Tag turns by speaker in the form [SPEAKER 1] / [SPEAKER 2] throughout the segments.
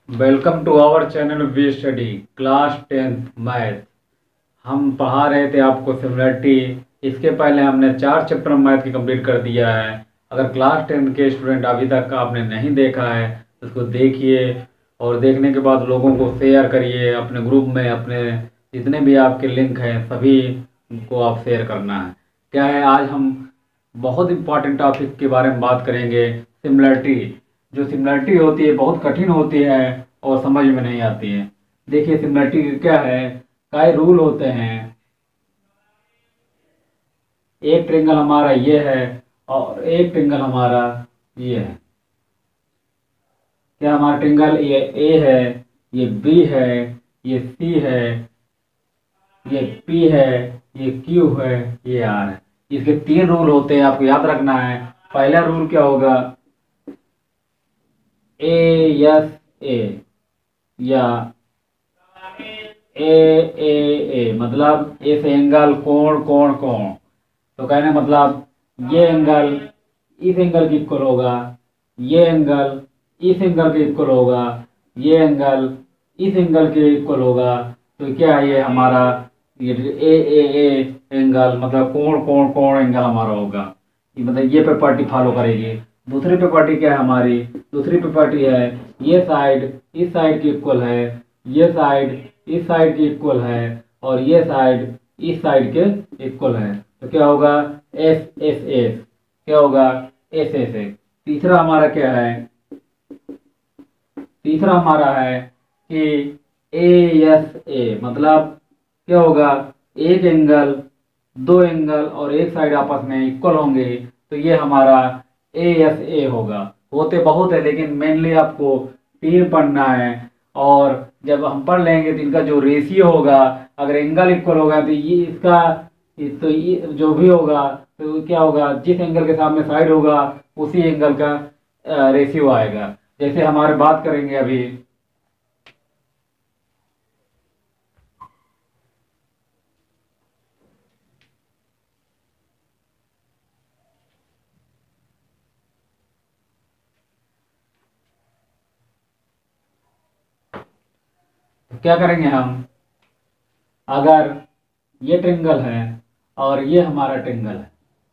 [SPEAKER 1] Welcome to our channel we study class 10th math. हम पढ़ा रहे थे आपको सिमिलरिटी। इसके पहले हमने 4 चैप्टर मैथ की कंप्लीट कर दिया है। अगर क्लास 10 के स्टूडेंट अभी तक आपने नहीं देखा है तो उसको देखिए और देखने के बाद लोगों को शेयर करिए अपने ग्रुप में। अपने जितने भी आपके लिंक हैं सभी को आप शेयर करना है। क्या है, आज हम बहुत इंपॉर्टेंट टॉपिक के बारे में बात करेंगे, सिमिलरिटी। जो सिमिलरिटी होती है बहुत कठिन होती है और समझ में नहीं आती है। देखिए सिमिलरिटी क्या है, कई रूल होते हैं। एक ट्रेंगल हमारा ये है और एक ट्रेंगल हमारा ये है। क्या हमारा ट्रेंगल ये ए है, ये बी है, ये सी है, ये पी है, ये क्यू है, ये आर है। इसके 3 रूल होते हैं, आपको याद रखना है। पहला रूल क्या होगा, ए एस ए या ए ए ए मतलब इस एंगल कोण कोण कोण। तो कहने मतलब ये एंगल इस एंगल की इक्वल होगा, ये एंगल इस एंगल के इक्वल होगा, ये एंगल इस एंगल के इक्वल होगा। तो क्या है, ये हमारा ये ए एंगल मतलब कोण कोण कोण एंगल हमारा होगा। ये मतलब ये प्रॉपर्टी फॉलो करेगी। दूसरी प्रॉपर्टी क्या है हमारी, दूसरी प्रॉपर्टी है ये साइड इस साइड की इक्वल है, ये साइड इस साइड की इक्वल है और ये साइड इस साइड के इक्वल है। तो क्या होगा, एस एस एस। क्या होगा, एस एस एस। तीसरा हमारा क्या है, तीसरा हमारा है कि ए एस ए मतलब क्या होगा, एक एंगल दो एंगल और एक साइड आपस में इक्वल होंगे तो ये हमारा ए एस ए होगा। होते बहुत है लेकिन मेनली आपको 3 पढ़ना है। और जब हम पढ़ लेंगे तो इनका जो रेशियो होगा, अगर एंगल इक्वल होगा तो ये इसका तो ये जो भी होगा तो क्या होगा, जिस एंगल के सामने साइड होगा उसी एंगल का रेशियो आएगा। जैसे हमारे बात करेंगे अभी, क्या करेंगे हम, अगर ये ट्रेंगल है और ये हमारा ट्रेंगल है,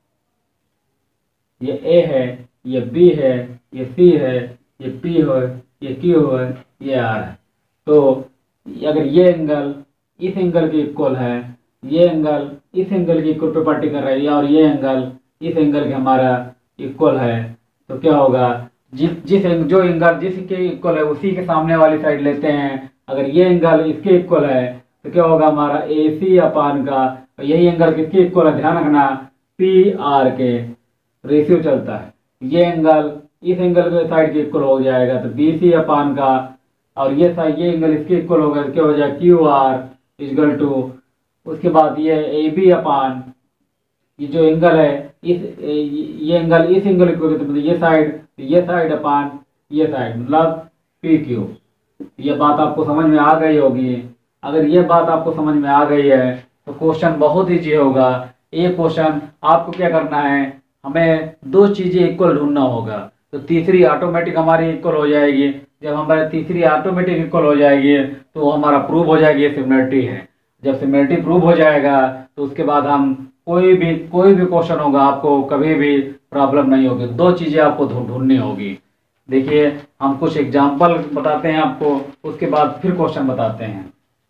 [SPEAKER 1] ये ए है, ये बी है, ये सी है, ये पी है, ये क्यू है, ये आर है। तो अगर ये एंगल इस एंगल के इक्वल है, ये एंगल इस एंगल की इक्वल प्रॉपर्टी कर रही है और ये एंगल इस एंगल के हमारा इक्वल है, तो क्या होगा, जो एंगल जिसके इक्वल है उसी के सामने वाली साइड लेते हैं। अगर ये एंगल इसके इक्वल है तो क्या होगा, हमारा ए सी अपान का यही एंगल किसके इक्वल है, ध्यान रखना, पी आर के रेशियो चलता है। ये एंगल इस एंगल के साइड के इक्वल हो जाएगा तो बी सी अपान का, और ये साइड ये एंगल इसके इक्वल होगा तो क्या हो जाएगा, क्यू आर इक्वल टू, उसके बाद ये ए बी अपान ये जो एंगल है ये एंगल इस एंगल इक्वल, तो मतलब ये साइड अपान ये साइड मतलब पी क्यू। ये बात आपको समझ में आ गई होगी। अगर ये बात आपको समझ में आ गई है तो क्वेश्चन बहुत ईजी होगा। ये क्वेश्चन आपको क्या करना है, हमें 2 चीजें इक्वल ढूंढना होगा तो तीसरी ऑटोमेटिक हमारी इक्वल हो जाएगी। जब हमारी तीसरी ऑटोमेटिक इक्वल हो जाएगी तो हमारा प्रूव हो जाएगी ये सिमिलरिटी है। जब सिमिलरिटी प्रूव हो जाएगा तो उसके बाद हम कोई भी क्वेश्चन होगा आपको कभी भी प्रॉब्लम नहीं होगी। 2 चीजें आपको ढूंढनी होगी। देखिए हम कुछ एग्जाम्पल बताते हैं आपको, उसके बाद फिर क्वेश्चन बताते हैं।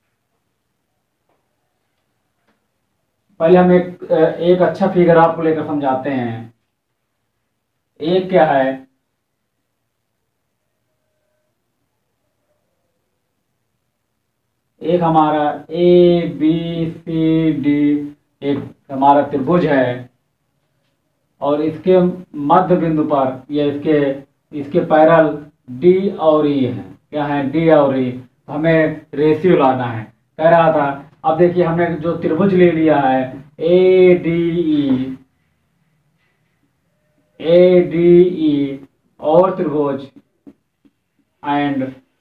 [SPEAKER 1] पहले हम एक अच्छा फिगर आपको लेकर समझाते हैं। एक क्या है, एक हमारा ए बी सी डी एक हमारा त्रिभुज है और इसके मध्य बिंदु पर ये इसके पैरल डी और ई है। क्या है, डी और ई। हमें रेशियो लाना है कह रहा था। अब देखिए हमने जो त्रिभुज ले लिया है ए डी ई और त्रिभुज एंड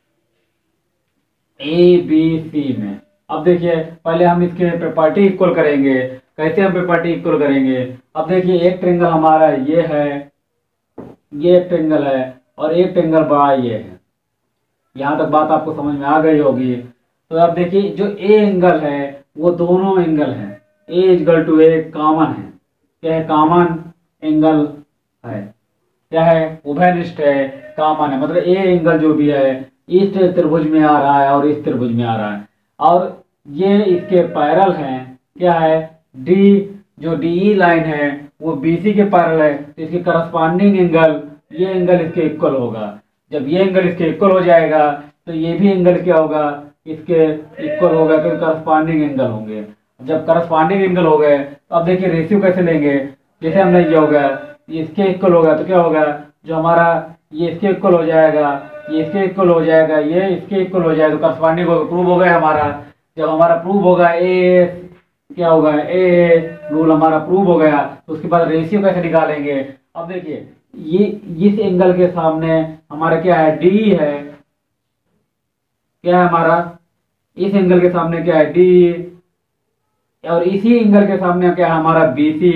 [SPEAKER 1] ए बी सी में। अब देखिए पहले हम इसके प्रॉपर्टी इक्वल करेंगे। कैसे हम प्रॉपर्टी इक्वल करेंगे, अब देखिए एक ट्रेंगल हमारा ये है, ये एक ट्रेंगल है और एक ट्रेंगल बड़ा ये है। यहाँ तक बात आपको समझ में आ गई होगी। तो अब देखिए जो ए एंगल है वो दोनों एंगल है, A equal to A common है। क्या है? कॉमन एंगल है। क्या है? उभयनिष्ठ है, कॉमन है। मतलब ए एंगल जो भी है इस त्रिभुज में आ रहा है और इस त्रिभुज में आ रहा है, और ये इसके पैरेलल हैं। क्या है? डी, जो डीई लाइन है वो बीसी के पैरेलल है, तो इसके करस्पॉन्डिंग एंगल, ये एंगल इसके इक्वल होगा। जब ये एंगल इसके इक्वल हो जाएगा तो ये भी एंगल क्या होगा? इसके इक्वल होगा, क्योंकि करस्पॉन्डिंग एंगल होंगे। जब करस्पॉन्डिंग एंगल हो गए तो अब देखिए रेशियो कैसे लेंगे। जैसे हमने ये होगा, ये इसके इक्वल होगा तो क्या होगा? जो हमारा ये इसके इक्वल हो जाएगा, ये इसके इक्वल हो जाएगा, ये इसके इक्वल हो जाएगा, तो करस्पॉन्डिंग होगा, प्रूव हो गया हमारा। जब हमारा प्रूव होगा ए, क्या होगा? ए रूल हमारा प्रूव हो गया, तो उसके बाद रेशियो कैसे निकालेंगे? अब देखिए ये इस एंगल के सामने हमारा क्या है? डी है। क्या है हमारा? इस एंगल के सामने क्या है? डी। और इसी एंगल के सामने क्या है? हमारा बीसी।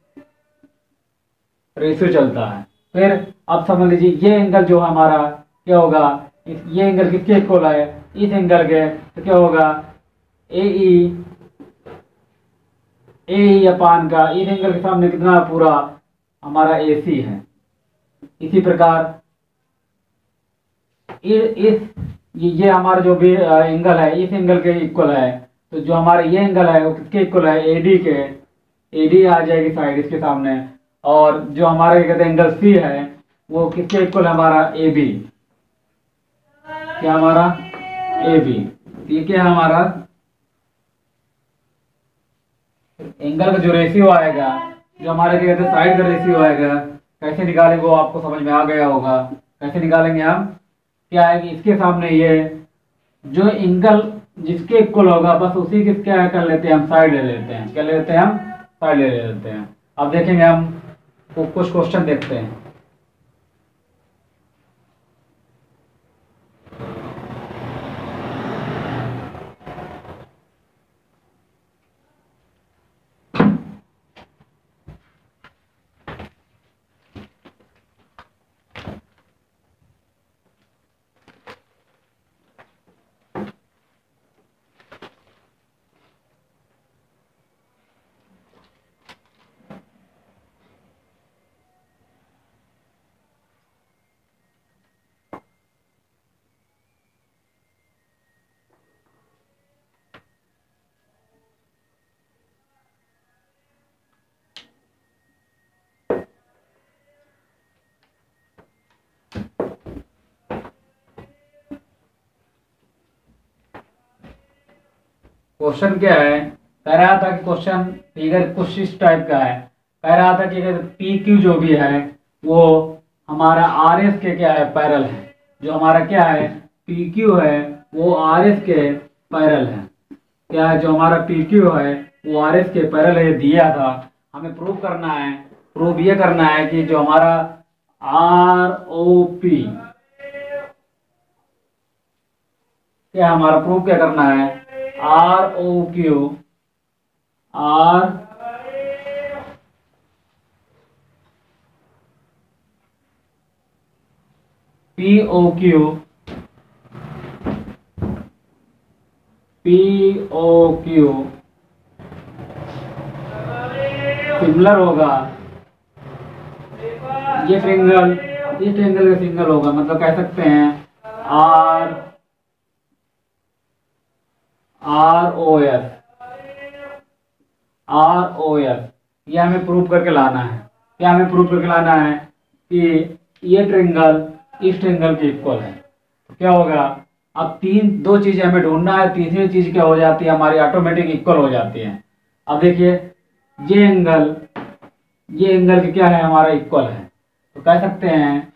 [SPEAKER 1] रेशियो चलता है। फिर अब समझ लीजिए ये एंगल जो हमारा क्या होगा? ये एंगल किसके इक्वल है? इस एंगल के। तो क्या होगा? ए ई अपान का इस एंगल के सामने कितना पूरा? हमारा AC है। इसी प्रकार इस ये हमारा जो भी एंगल है इस एंगल के इक्वल है, तो जो हमारा ये एंगल है वो किसके इक्वल है? AD के। AD आ जाएगी साइड इसके सामने। और जो हमारा क्या कहते हैं एंगल C है वो किसके इक्वल है? हमारा AB। क्या हमारा? AB। ये क्या है हमारा? एंगल का जो रेशियो आएगा, जो हमारे क्या कहते हैं साइड का रेशियो आएगा, कैसे निकालेंगे वो आपको समझ में आ गया होगा। कैसे निकालेंगे हम? क्या है कि इसके सामने ये जो एंगल जिसके इक्वल होगा बस उसी के क्या कर लेते हैं हम? साइड ले लेते हैं। क्या ले लेते हैं हम? साइड ले लेते हैं। अब देखेंगे हम कुछ क्वेश्चन देखते हैं। क्वेश्चन क्या है? कह रहा था कि क्वेश्चन फिगर कुछ इस टाइप का है। कह रहा था कि पी क्यू जो भी है वो हमारा आर एस के क्या है? पैरेलल है। जो हमारा क्या है? पी क्यू है वो आर एस के पैरेलल है। क्या है? जो हमारा पी क्यू है वो आर एस के पैरेलल है, दिया था। हमें प्रूव करना है। प्रूव ये करना है कि जो हमारा आर ओ पी, क्या हमारा प्रूव क्या करना है? R O Q, R P O Q, P O Q similar होगा। ये ट्रायंगल इस ट्रायंगल का सिंगल होगा। मतलब कह सकते हैं R O S, R O S. ये हमें प्रूव करके लाना है। क्या हमें प्रूव करके लाना है? कि ये ट्रायंगल इस ट्रायंगल के इक्वल है। तो क्या होगा? अब दो चीजें हमें ढूंढना है, तीसरी चीज क्या हो जाती है? हमारी ऑटोमेटिक इक्वल हो जाती है। अब देखिए ये एंगल के क्या है? हमारा इक्वल है। तो कह सकते हैं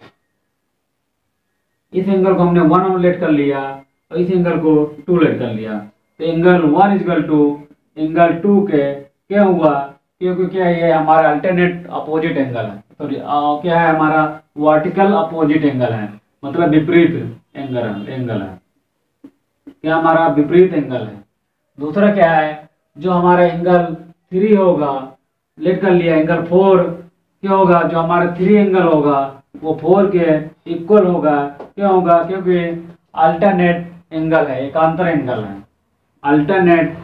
[SPEAKER 1] इस एंगल को हमने 1 लेट कर लिया और इस एंगल को 2 लेट कर लिया। तो एंगल 1 इक्वल टू एंगल 2 के क्या हुआ? क्योंकि क्या है? ये हमारा अल्टरनेट अपोजिट एंगल है। सॉरी क्या है? हमारा वर्टिकल अपोजिट एंगल है, मतलब विपरीत एंगल है। क्या हमारा विपरीत एंगल है। दूसरा क्या है? जो हमारा एंगल 3 होगा, लेट कर लिया एंगल 4, क्या होगा? जो हमारा 3 एंगल होगा वो 4 के इक्वल होगा। क्या होगा? क्योंकि अल्टरनेट एंगल है, एकांतर एंगल है। अल्टरनेट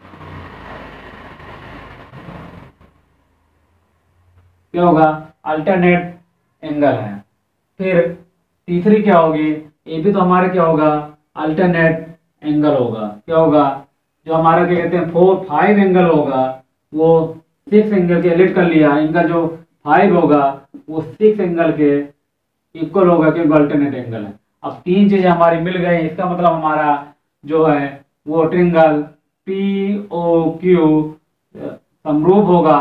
[SPEAKER 1] क्या होगा? अल्टरनेट एंगल है। फिर तीसरी क्या होगी? ये भी तो हमारे क्या होगा? अल्टरनेट एंगल होगा। क्या होगा? जो हमारा क्या कहते हैं 4-5 एंगल होगा वो 6 एंगल के, एलिट कर लिया, इनका जो 5 होगा वो 6 एंगल के इक्वल होगा, क्योंकि अल्टरनेट एंगल है। अब तीन चीजें हमारी मिल गई, इसका मतलब हमारा जो है वो ट्रिंगल पी ओ क्यू समरूप होगा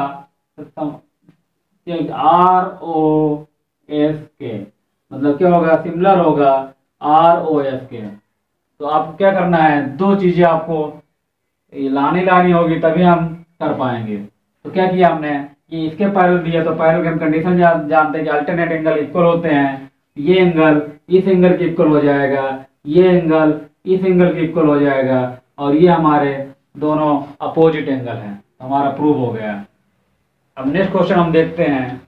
[SPEAKER 1] आर ओ एस के, मतलब क्या होगा? सिमिलर होगा आर ओ एस के। तो आपको क्या करना है? दो चीजें आपको ये लानी होगी, तभी हम कर पाएंगे। तो क्या किया हमने कि इसके पैरेलल दिया तो पैरेलल की हम कंडीशन जानते हैं कि अल्टरनेट एंगल इक्वल होते हैं। ये एंगल इस एंगल के इक्वल हो जाएगा, ये एंगल इस एंगल के इक्वल हो जाएगा, और ये हमारे दोनों अपोजिट एंगल हैं। हमारा प्रूव हो गया। अब नेक्स्ट क्वेश्चन हम देखते हैं।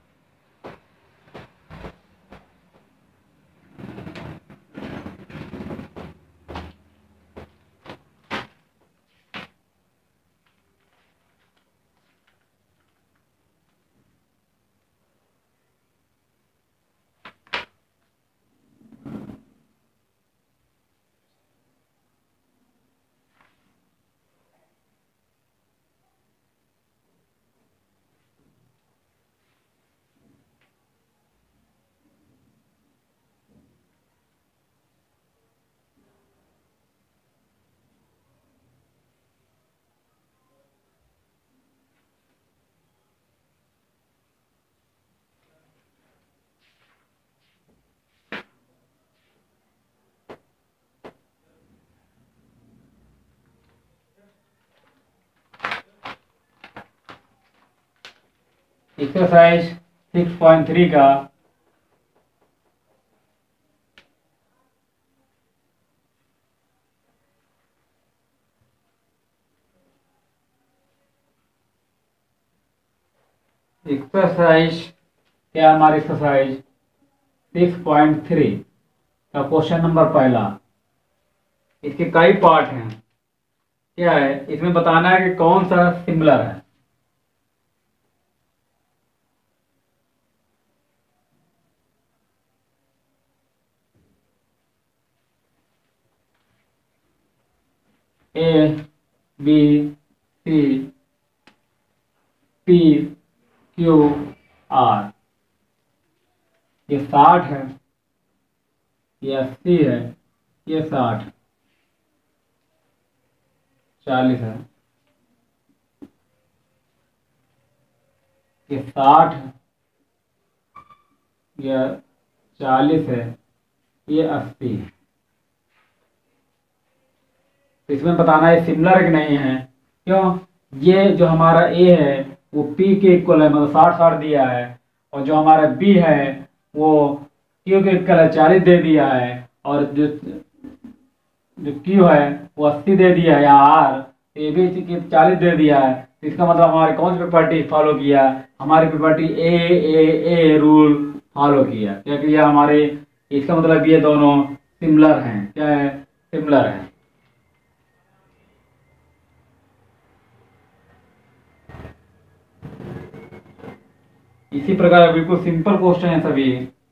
[SPEAKER 1] एक्सरसाइज 6.3 का एक्सरसाइज क्या? हमारी एक्सरसाइज 6.3 का क्वेश्चन नंबर पहला। इसके कई पार्ट हैं। क्या है इसमें? बताना है कि कौन सा सिमिलर है। A B C P Q R, ये 60 है, ये 80 है, ये 60, 40 है, ये 60 है, ये 40 है, ये 80 है। तो इसमें बताना है सिमिलर है कि नहीं है। क्यों? ये जो हमारा ए है वो पी के इक्वल है, मतलब 60-60 दिया है, और जो हमारा बी है वो क्यू के इक्वल है, 40 दे दिया है, और जो जो क्यू है वो 80 दे दिया है, या आर ए बी 40 दे दिया है। तो इसका मतलब हमारे कौन सी प्रॉपर्टी फॉलो किया? हमारी प्रॉपर्टी ए रूल फॉलो किया। क्या किया हमारे? इसका मतलब ये दोनों सिमिलर हैं। क्या है? सिमिलर है। इसी प्रकार बिल्कुल सिंपल क्वेश्चन है सभी।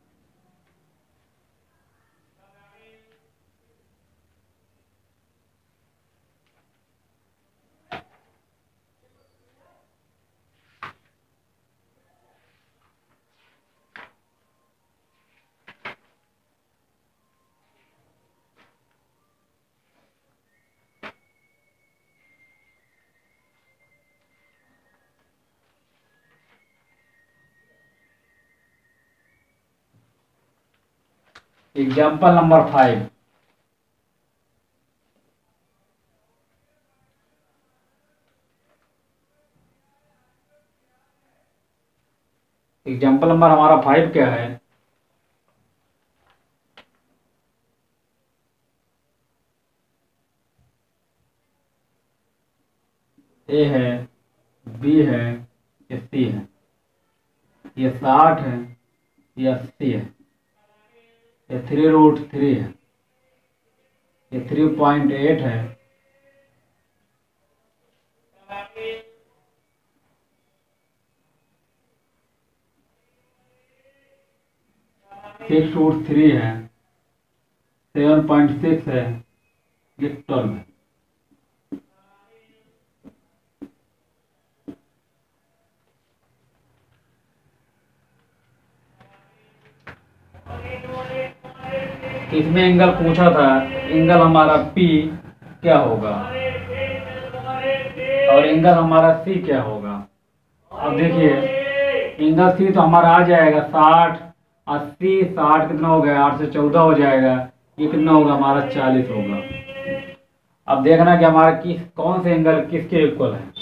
[SPEAKER 1] Example number 5। एग्जाम्पल नंबर हमारा 5 क्या है? ए है, बी है, ये सी है, ये 60 है, ये 80 है, ये 3√3 है, ये 3.8 है। 6√3 है, 7.6 है, ये 12 है। इसमें एंगल पूछा था, एंगल हमारा P क्या होगा और एंगल हमारा C क्या होगा। अब देखिए एंगल C तो हमारा आ जाएगा 60, 80, 60 कितना हो गया, 8 से 14 हो जाएगा, ये कितना होगा हमारा 40 होगा। अब देखना कि हमारा कौन से एंगल किसके इक्वल है।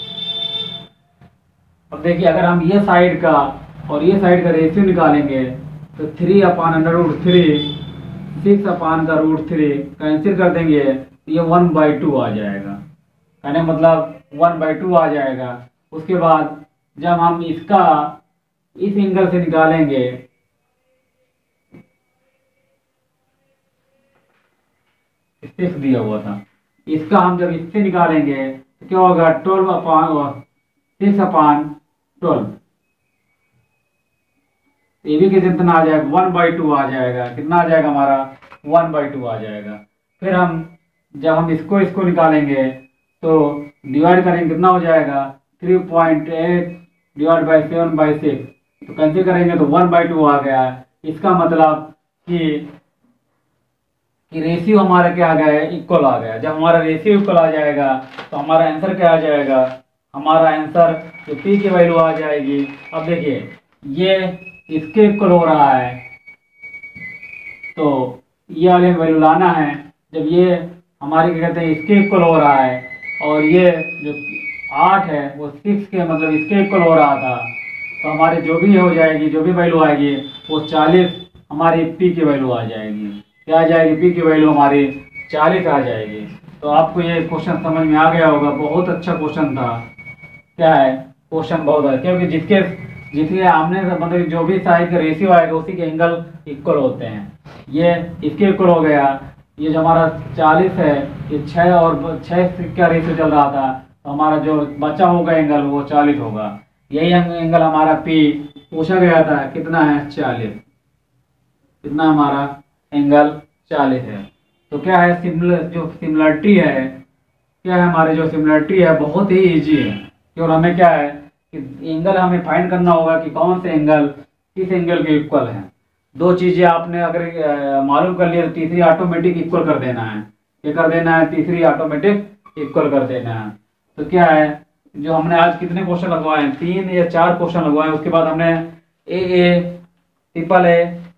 [SPEAKER 1] अब देखिए अगर हम ये साइड का और ये साइड का रेशियो निकालेंगे तो 3/√3, 6/√3 कैंसिल कर देंगे तो ये 1/2 आ जाएगा, कहने मतलब 1/2 आ जाएगा। उसके बाद जब हम इसका इस एंगल से निकालेंगे, सिक्स दिया हुआ था, इसका हम जब इससे निकालेंगे तो क्या होगा 6/12, ये भी कितना आ जाएगा 1/2 आ जाएगा। कितना आ जाएगा हमारा 1/2 आ जाएगा। फिर हम जब हम इसको निकालेंगे तो डिवाइड करेंगे, कितना हो जाएगा 3.8 डिवाइड बाई 7/6, तो कैंसिल करेंगे तो 1/2 आ गया। इसका मतलब कि रेशियो हमारा क्या आ गया, इक्वल आ गया। जब हमारा रेशियो इक्वल आ जाएगा तो हमारा आंसर क्या आ जाएगा, हमारा आंसर जो P की वैल्यू आ जाएगी। अब देखिए ये इसके इक्वल हो रहा है तो ये वाले वैल्यू लाना है। जब ये हमारे क्या कहते हैं इसके इक्वल हो रहा है और ये जो 8 है वो 6 के मतलब इसके इक्वल हो रहा था, तो हमारे जो भी हो जाएगी, जो भी वैल्यू आएगी वो 40 हमारी P की वैल्यू आ जाएगी। क्या आ जाएगी, P की वैल्यू हमारी 40 आ जाएगी। तो आपको ये क्वेश्चन समझ में आ गया होगा, बहुत अच्छा क्वेश्चन था। क्या है क्वेश्चन बहुत है, क्योंकि जिसके आमने मतलब जो भी साइड का रेशियो आएगा उसी के एंगल इक्वल होते हैं। ये इसके इक्वल हो गया, ये जो हमारा 40 है, ये 6 और 6 का रेशियो चल रहा था, तो हमारा जो बचा होगा एंगल वो 40 होगा। यही एंगल हमारा P पूछा गया था, कितना है 40, कितना हमारा एंगल 40 है। तो क्या है जो सिमिलरिटी है, क्या है हमारे जो सिमिलरिटी है बहुत ही इजी है। क्यों, हमें क्या है कि एंगल हमें फाइंड करना होगा कि कौन से एंगल किस एंगल के इक्वल है। दो चीजें आपने अगर मालूम कर लिया तो तीसरी ऑटोमेटिक इक्वल कर देना है। क्या कर देना है, तीसरी ऑटोमेटिक इक्वल कर देना है। तो क्या है जो हमने आज कितने क्वेश्चन लगवाए हैं, 3 या 4 क्वेश्चन लगवाए। उसके बाद हमने ए ट्रिपल ए